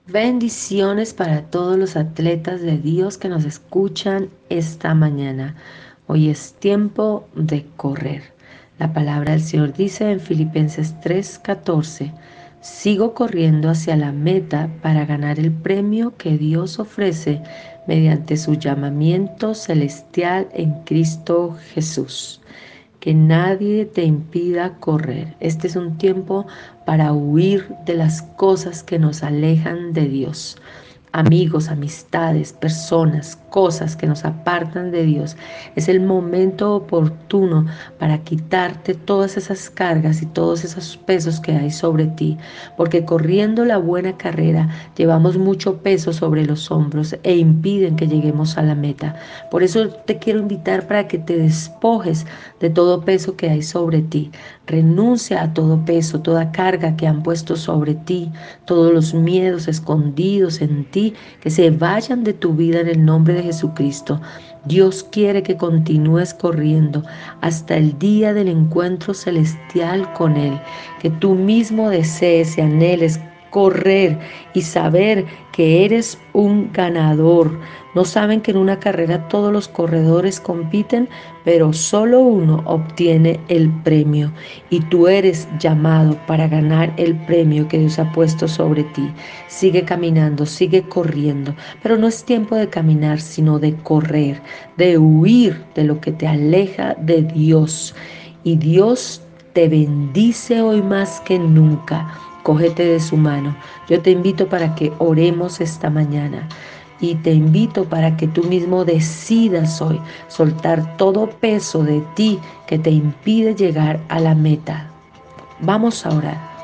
Bendiciones para todos los atletas de Dios que nos escuchan esta mañana. Hoy es tiempo de correr. La palabra del Señor dice en Filipenses 3:14, sigo corriendo hacia la meta para ganar el premio que Dios ofrece mediante su llamamiento celestial en Cristo Jesús. Que nadie te impida correr. Este es un tiempo para huir de las cosas que nos alejan de Dios. Amigos, amistades, personas, cosas que nos apartan de Dios. Es el momento oportuno para quitarte todas esas cargas y todos esos pesos que hay sobre ti, porque corriendo la buena carrera llevamos mucho peso sobre los hombros e impiden que lleguemos a la meta. Por eso te quiero invitar para que te despojes de todo peso que hay sobre ti. Renuncia a todo peso, toda carga que han puesto sobre ti, todos los miedos escondidos en ti, que se vayan de tu vida en el nombre de Jesucristo. Dios quiere que continúes corriendo hasta el día del encuentro celestial con Él, que tú mismo desees y anheles correr y saber que eres un ganador. No saben que en una carrera todos los corredores compiten, pero solo uno obtiene el premio y tú eres llamado para ganar el premio que Dios ha puesto sobre ti. Sigue caminando, sigue corriendo, pero no es tiempo de caminar, sino de correr, de huir de lo que te aleja de Dios. Y Dios te bendice hoy más que nunca. Cógete de su mano. Yo te invito para que oremos esta mañana. Y te invito para que tú mismo decidas hoy soltar todo peso de ti que te impide llegar a la meta. Vamos a orar.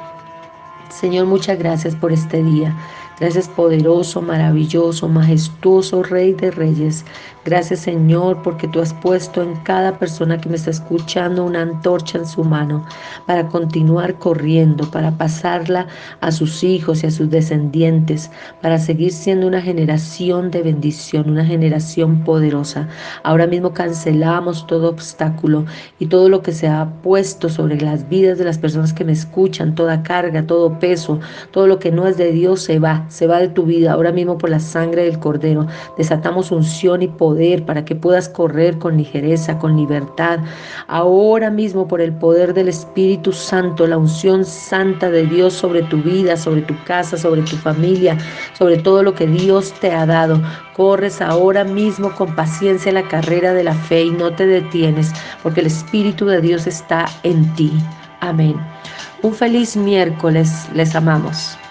Señor, muchas gracias por este día. Gracias poderoso, maravilloso, majestuoso Rey de Reyes. Gracias Señor porque tú has puesto en cada persona que me está escuchando una antorcha en su mano para continuar corriendo, para pasarla a sus hijos y a sus descendientes, para seguir siendo una generación de bendición, una generación poderosa. Ahora mismo cancelamos todo obstáculo y todo lo que se ha puesto sobre las vidas de las personas que me escuchan, toda carga, todo peso, todo lo que no es de Dios se va de tu vida ahora mismo por la sangre del Cordero. Desatamos unción y poder para que puedas correr con ligereza, con libertad. Ahora mismo por el poder del Espíritu Santo, la unción santa de Dios sobre tu vida, sobre tu casa, sobre tu familia, sobre todo lo que Dios te ha dado. Corres ahora mismo con paciencia la carrera de la fe y no te detienes, porque el Espíritu de Dios está en ti. Amén. Un feliz miércoles, les amamos.